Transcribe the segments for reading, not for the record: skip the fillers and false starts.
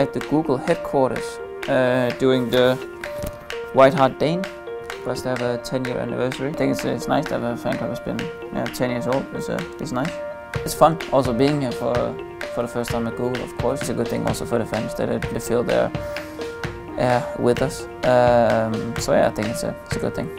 at the Google headquarters doing the White Hart Dane, because they have a 10-year anniversary. I think it's nice to have a fan club that's been 10 years old. It's nice. It's fun also being here for the first time at Google, of course. It's a good thing also for the fans that they feel they're with us. So yeah, I think it's a good thing.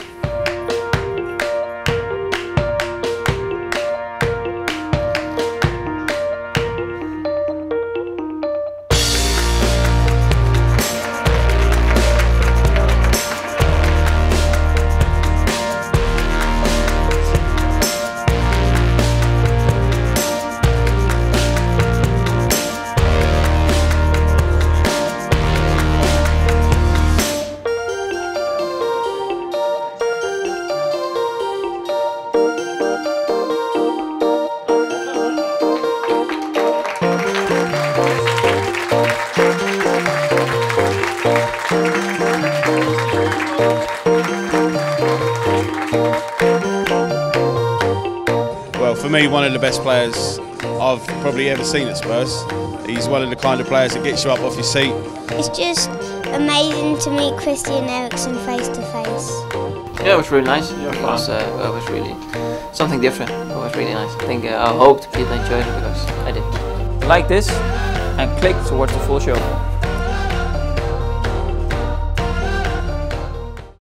Well, for me, one of the best players I've probably ever seen at Spurs. He's one of the kind of players that gets you up off your seat. It's just amazing to meet Christian Eriksen face to face. Yeah, it was really nice. It was really something different. It was really nice. I think I hoped people enjoyed it because I did. Like this and click to watch the full show.